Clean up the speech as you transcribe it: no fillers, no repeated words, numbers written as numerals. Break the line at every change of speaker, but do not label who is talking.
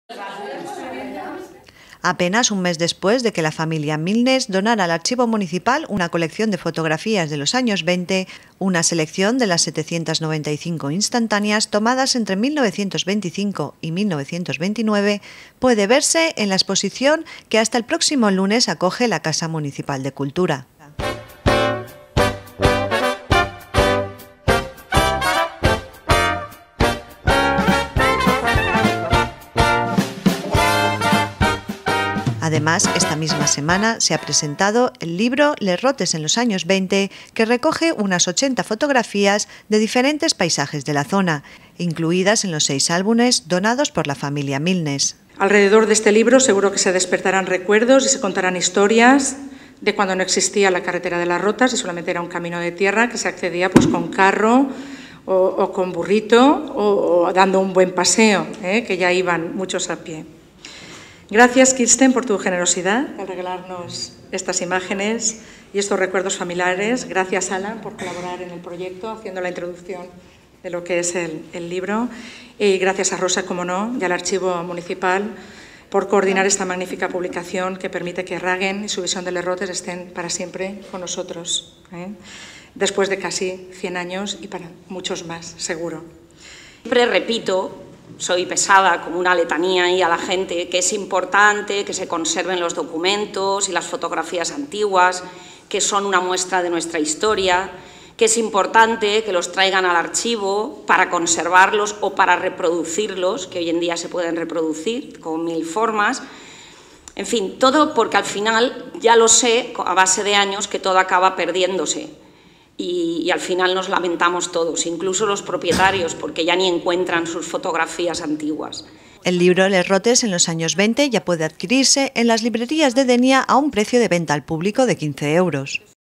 Apenas un mes después de que la familia Milnes donara al Archivo Municipal una colección de fotografías de los años 20, una selección de las 795 instantáneas tomadas entre 1925 y 1929 puede verse en la exposición que hasta el próximo lunes acoge la Casa Municipal de Cultura. Además, esta misma semana se ha presentado el libro Les Rotes en los años 20, que recoge unas 80 fotografías de diferentes paisajes de la zona, incluidas en los 6 álbumes donados por la familia Milnes.
Alrededor de este libro seguro que se despertarán recuerdos y se contarán historias de cuando no existía la carretera de las Rotas y solamente era un camino de tierra que se accedía pues con carro o con burrito o dando un buen paseo, que ya iban muchos a pie. Gracias, Kirsten, por tu generosidad al regalarnos estas imágenes y estos recuerdos familiares. Gracias, Alan, por colaborar en el proyecto, haciendo la introducción de lo que es el libro. Y gracias a Rosa, como no, y al Archivo Municipal por coordinar esta magnífica publicación que permite que Ragen y su visión de Les Rotes estén para siempre con nosotros, después de casi 100 años y para muchos más, seguro.
Siempre repito, soy pesada como una letanía y a la gente, que es importante que se conserven los documentos y las fotografías antiguas, que son una muestra de nuestra historia, que es importante que los traigan al archivo para conservarlos o para reproducirlos, que hoy en día se pueden reproducir con 1000 formas. En fin, todo porque al final, ya lo sé, a base de años, que todo acaba perdiéndose. Y al final nos lamentamos todos, incluso los propietarios, porque ya ni encuentran sus fotografías antiguas.
El libro Les Rotes en los años 20 ya puede adquirirse en las librerías de Denia a un precio de venta al público de 15 euros.